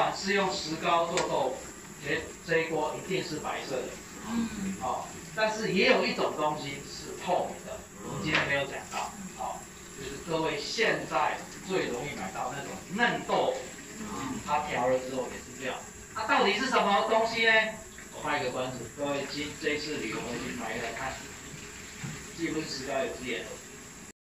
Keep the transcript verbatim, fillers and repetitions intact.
管是用石膏做豆腐，这这一锅一定是白色的。嗯。好、哦，但是也有一种东西是透明的，我们今天没有讲到。好、哦，就是各位现在最容易买到那种嫩豆腐，它调了之后也是这样。它、啊、到底是什么东西呢？我卖个关子，各位今这一次旅游回去买来看，既不是石膏也不是盐。